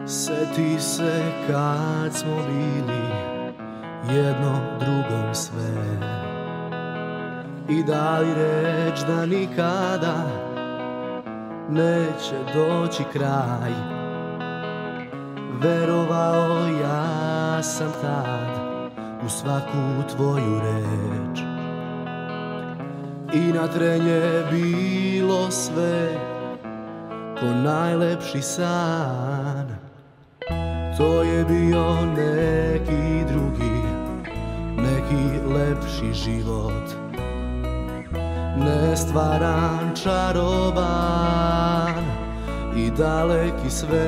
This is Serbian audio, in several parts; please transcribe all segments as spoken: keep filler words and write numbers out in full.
Sjeti se kad smo bili jedno drugom sve i dali reč da nikada neće doći kraj. Verovao ja sam tad u svaku tvoju reč i na trenje bilo sve ko najlepši san. To je bio neki drugi, neki lepši život, nestvaran, čaroban i daleki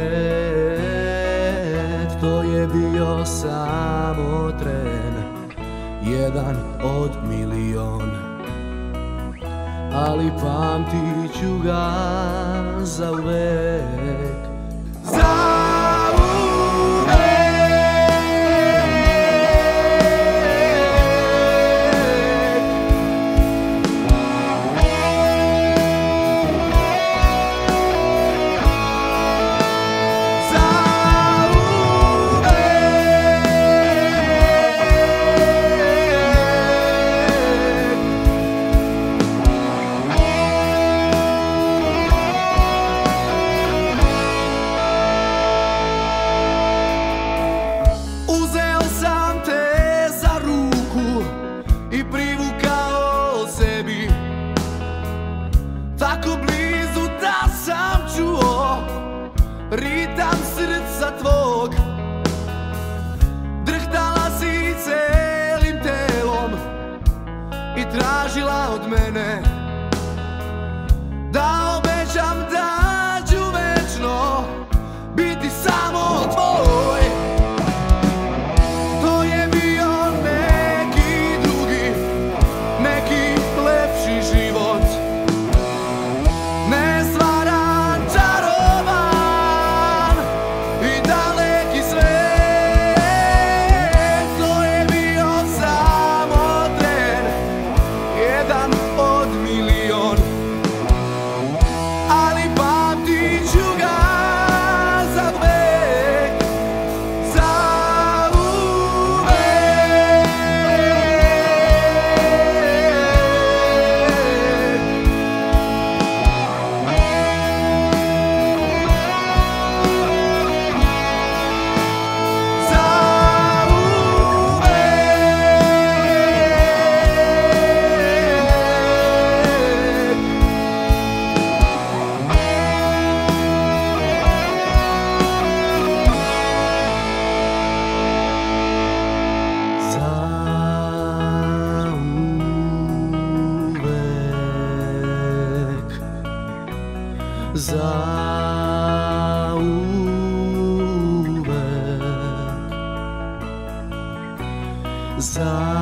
svet. To je bio samo tren, jedan od milion, ali pamtit ću ga zauvek. Tako blizu da sam čuo ritam srca tvog. Drhtala si celim telom i tražila od mene da obećam da ću večno biti samo tvoj. To je bio neki drugi, neki lepši život, nestvaran, čaroban i daleki svet. To je bio samo tren, jedan od milion, ali pamtit ću ga zauvek, zauvek. Zauvek, zauvek.